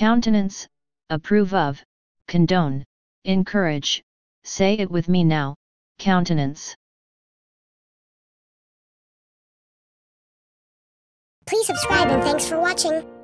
Countenance, approve of, condone, encourage. Say it with me now, countenance. Please subscribe and thanks for watching.